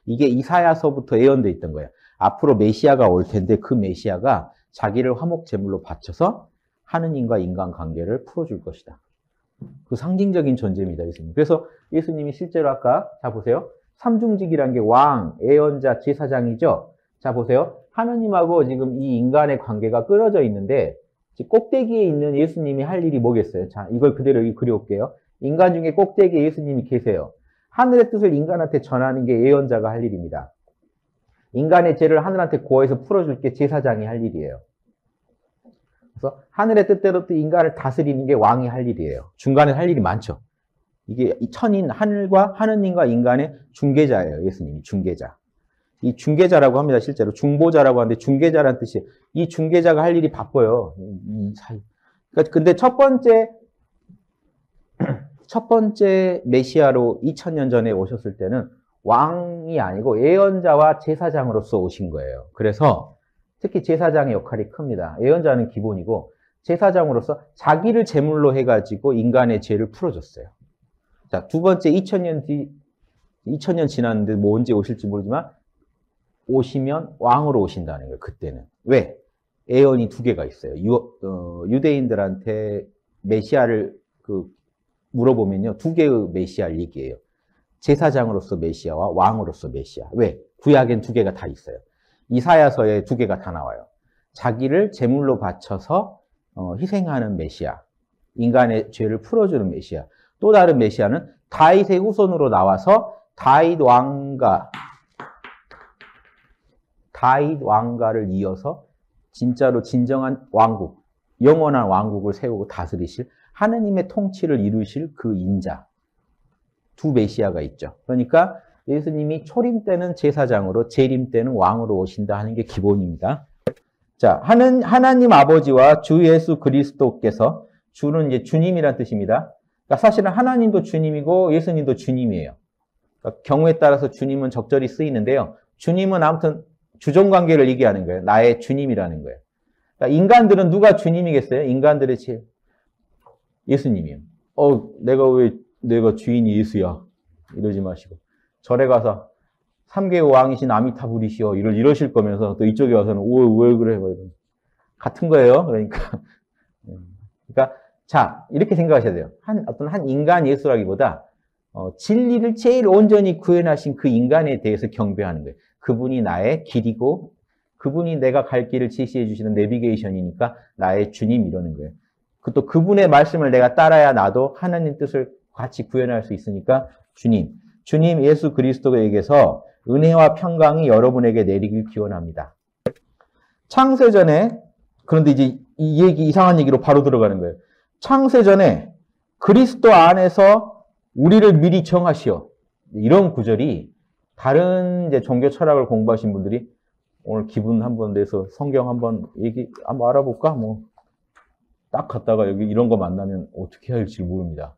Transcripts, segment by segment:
이게 이사야서부터 예언돼 있던 거예요. 앞으로 메시아가 올 텐데 그 메시아가 자기를 화목 제물로 바쳐서 하느님과 인간 관계를 풀어줄 것이다. 그 상징적인 존재입니다, 예수님. 그래서 예수님이 실제로 아까, 자 보세요. 삼중직이란 게 왕, 예언자, 제사장이죠. 자 보세요. 하느님하고 지금 이 인간의 관계가 끊어져 있는데 꼭대기에 있는 예수님이 할 일이 뭐겠어요? 자, 이걸 그대로 여기 그려올게요. 인간 중에 꼭대기에 예수님이 계세요. 하늘의 뜻을 인간한테 전하는 게 예언자가 할 일입니다. 인간의 죄를 하늘한테 고해서 풀어줄 게 제사장이 할 일이에요. 그래서 하늘의 뜻대로 또 인간을 다스리는 게 왕이 할 일이에요. 중간에 할 일이 많죠. 이게 천인 하늘과 하느님과 인간의 중개자예요. 예수님이 중개자. 이 중개자라고 합니다. 실제로 중보자라고 하는데 중개자라는 뜻이에요. 이 중개자가 할 일이 바빠요. 이 사이. 그러니까 근데 첫 번째 메시아로 2000년 전에 오셨을 때는 왕이 아니고 예언자와 제사장으로서 오신 거예요. 그래서 특히 제사장의 역할이 큽니다. 예언자는 기본이고 제사장으로서 자기를 제물로 해가지고 인간의 죄를 풀어줬어요. 자, 두 번째 2000년 지났는데 뭐 언제 오실지 모르지만 오시면 왕으로 오신다는 거예요. 그때는. 왜? 예언이 두 개가 있어요. 유대인들한테 메시아를 물어보면요. 두 개의 메시아를 얘기해요. 제사장으로서 메시아와 왕으로서 메시아. 왜? 구약엔 두 개가 다 있어요. 이사야서에 두 개가 다 나와요. 자기를 제물로 바쳐서 희생하는 메시아. 인간의 죄를 풀어주는 메시아. 또 다른 메시아는 다윗의 후손으로 나와서 다윗 왕가를 이어서 진짜로 진정한 왕국, 영원한 왕국을 세우고 다스리실 하느님의 통치를 이루실 그 인자. 두 메시아가 있죠. 그러니까 예수님이 초림 때는 제사장으로, 재림 때는 왕으로 오신다 하는 게 기본입니다. 자, 하나님 아버지와 주 예수 그리스도께서, 주는 이제 주님이란 뜻입니다. 그러니까 사실은 하나님도 주님이고 예수님도 주님이에요. 그러니까 경우에 따라서 주님은 적절히 쓰이는데요. 주님은 아무튼 주종관계를 얘기하는 거예요. 나의 주님이라는 거예요. 그러니까 인간들은 누가 주님이겠어요? 인간들의 예수님이에요. 내가 주인이 예수야. 이러지 마시고. 절에 가서 삼계의 왕이신 아미타불이시여 이러실 거면서 또 이쪽에 와서는 왜 그래? 같은 거예요. 그러니까 자, 이렇게 생각하셔야 돼요. 어떤 한 인간 예수라기보다 진리를 제일 온전히 구현하신 그 인간에 대해서 경배하는 거예요. 그분이 나의 길이고 그분이 내가 갈 길을 제시해 주시는 내비게이션이니까 나의 주님 이러는 거예요. 또 그분의 말씀을 내가 따라야 나도 하나님 뜻을 같이 구현할 수 있으니까 주님 예수 그리스도에게서 은혜와 평강이 여러분에게 내리길 기원합니다. 창세전에, 그런데 이제 이 얘기, 이상한 얘기로 바로 들어가는 거예요. 창세전에 그리스도 안에서 우리를 미리 정하시오. 이런 구절이 다른 이제 종교 철학을 공부하신 분들이 오늘 기분 한번 내서 성경 한번 알아볼까? 딱 갔다가 여기 이런 거 만나면 어떻게 해야 할지 모릅니다.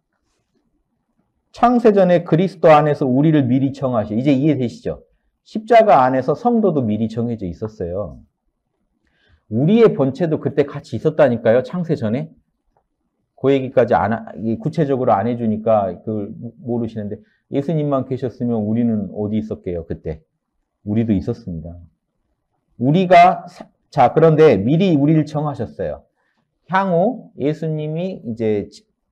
창세전에 그리스도 안에서 우리를 미리 정하시오. 이제 이해되시죠? 십자가 안에서 성도도 미리 정해져 있었어요. 우리의 본체도 그때 같이 있었다니까요. 창세전에. 그 얘기까지 구체적으로 안 해주니까 그걸 모르시는데 예수님만 계셨으면 우리는 어디 있었게요, 그때? 우리도 있었습니다. 그런데 미리 우리를 정하셨어요. 향후 예수님이 이제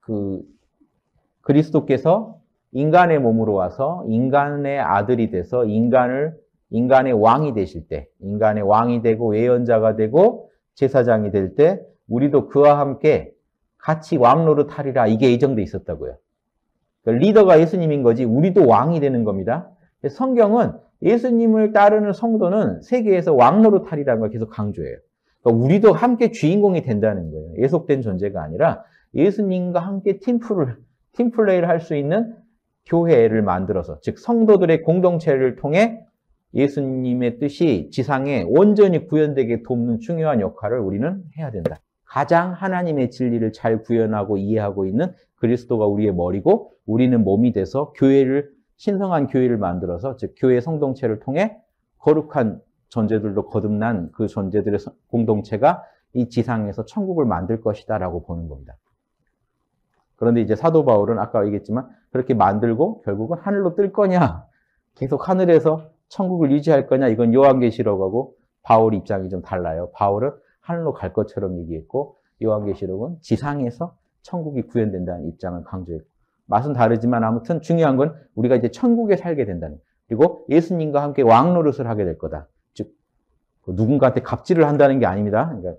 그리스도께서 인간의 몸으로 와서 인간의 아들이 돼서 인간의 왕이 되실 때, 인간의 왕이 되고 예언자가 되고 제사장이 될 때 우리도 그와 함께 같이 왕노릇 하리라, 이게 예정돼 있었다고요. 그러니까 리더가 예수님인 거지 우리도 왕이 되는 겁니다. 성경은 예수님을 따르는 성도는 세계에서 왕노릇 하리라는 걸 계속 강조해요. 그러니까 우리도 함께 주인공이 된다는 거예요. 예속된 존재가 아니라 예수님과 함께 팀플레이를 할 수 있는 교회를 만들어서, 즉 성도들의 공동체를 통해 예수님의 뜻이 지상에 온전히 구현되게 돕는 중요한 역할을 우리는 해야 된다. 가장 하나님의 진리를 잘 구현하고 이해하고 있는 그리스도가 우리의 머리고 우리는 몸이 돼서 신성한 교회를 만들어서, 즉 교회 성동체를 통해 거룩한 존재들도 거듭난 그 존재들의 공동체가 이 지상에서 천국을 만들 것이다 라고 보는 겁니다. 그런데 이제 사도 바울은 아까 얘기했지만 그렇게 만들고 결국은 하늘로 뜰 거냐, 계속 하늘에서 천국을 유지할 거냐? 이건 요한계시록하고 바울 입장이 좀 달라요. 바울은 하늘로 갈 것처럼 얘기했고 요한계시록은 지상에서 천국이 구현된다는 입장을 강조했고 맛은 다르지만 아무튼 중요한 건 우리가 이제 천국에 살게 된다는 그리고 예수님과 함께 왕 노릇을 하게 될 거다. 즉 누군가한테 갑질을 한다는 게 아닙니다. 그러니까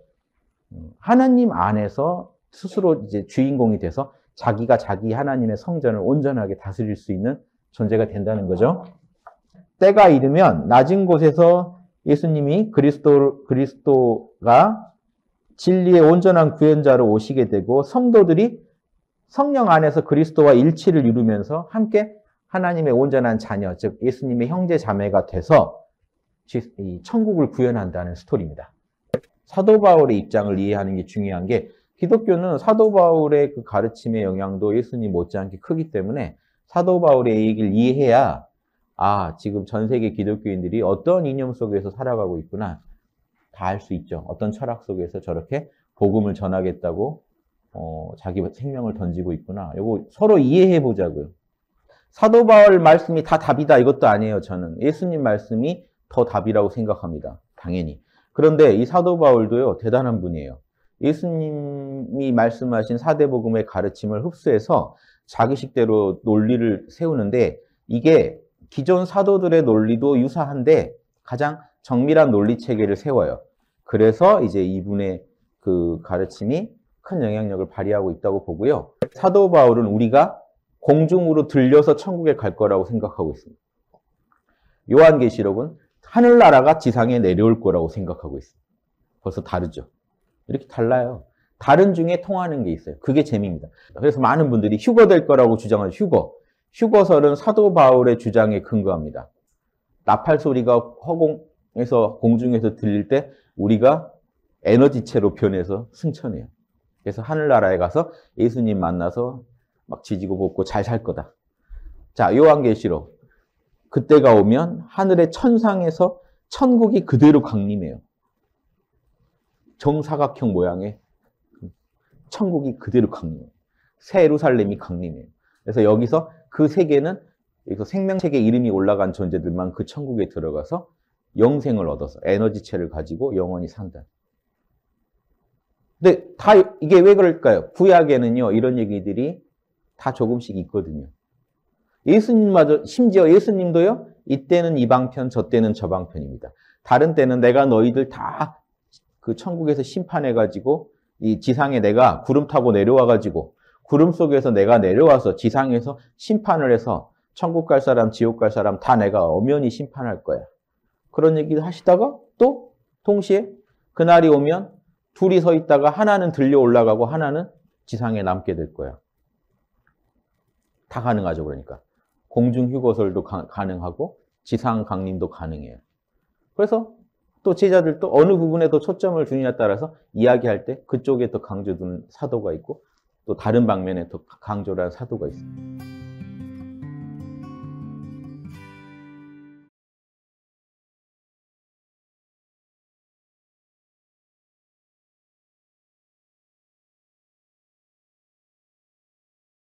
하나님 안에서 스스로 이제 주인공이 돼서 자기가 자기 하나님의 성전을 온전하게 다스릴 수 있는 존재가 된다는 거죠. 때가 이르면 낮은 곳에서 예수님이 그리스도가 진리의 온전한 구현자로 오시게 되고 성도들이 성령 안에서 그리스도와 일치를 이루면서 함께 하나님의 온전한 자녀, 즉 예수님의 형제 자매가 돼서 이 천국을 구현한다는 스토리입니다. 사도 바울의 입장을 이해하는 게 중요한 게 기독교는 사도 바울의 그 가르침의 영향도 예수님 못지않게 크기 때문에 사도 바울의 얘기를 이해해야 지금 전 세계 기독교인들이 어떤 이념 속에서 살아가고 있구나 다 알 수 있죠. 어떤 철학 속에서 저렇게 복음을 전하겠다고 자기 생명을 던지고 있구나. 이거 서로 이해해 보자고요. 사도 바울 말씀이 다 답이다 이것도 아니에요. 저는 예수님 말씀이 더 답이라고 생각합니다. 당연히. 그런데 이 사도 바울도요 대단한 분이에요. 예수님이 말씀하신 사대복음의 가르침을 흡수해서 자기식대로 논리를 세우는데 이게 기존 사도들의 논리도 유사한데 가장 정밀한 논리 체계를 세워요. 그래서 이제 이분의 그 가르침이 큰 영향력을 발휘하고 있다고 보고요. 사도 바울은 우리가 공중으로 들려서 천국에 갈 거라고 생각하고 있습니다. 요한계시록은 하늘나라가 지상에 내려올 거라고 생각하고 있습니다. 벌써 다르죠. 이렇게 달라요. 다른 중에 통하는 게 있어요. 그게 재미입니다. 그래서 많은 분들이 휴거 될 거라고 주장하는 휴거설은 사도 바울의 주장에 근거합니다. 나팔 소리가 허공에서 공중에서 들릴 때 우리가 에너지체로 변해서 승천해요. 그래서 하늘나라에 가서 예수님 만나서 막 지지고 볶고 잘 살 거다. 자, 요한계시록. 그때가 오면 하늘의 천상에서 천국이 그대로 강림해요. 정사각형 모양의 천국이 그대로 강림해요. 새 예루살렘이 강림해요. 그래서 여기서 그 세계는 여기서 생명체계 이름이 올라간 존재들만 그 천국에 들어가서 영생을 얻어서 에너지체를 가지고 영원히 산다. 근데 다 이게 왜 그럴까요? 구약에는요 이런 얘기들이 다 조금씩 있거든요. 예수님마저 심지어 예수님도요 이때는 이 방편 저 때는 저 방편입니다. 다른 때는 내가 너희들 다 그 천국에서 심판해가지고 이 지상에 내가 구름 타고 내려와가지고 구름 속에서 내가 내려와서 지상에서 심판을 해서 천국 갈 사람 지옥 갈 사람 다 내가 엄연히 심판할 거야. 그런 얘기를 하시다가 또 동시에 그날이 오면 둘이 서 있다가 하나는 들려 올라가고 하나는 지상에 남게 될 거야. 다 가능하죠. 그러니까 공중 휴거설도 가능하고 지상 강림도 가능해요. 그래서 또 제자들도 어느 부분에 더 초점을 두느냐에 따라서 이야기할 때 그쪽에 더 강조 두는 사도가 있고 또 다른 방면에 더 강조를 한 사도가 있습니다.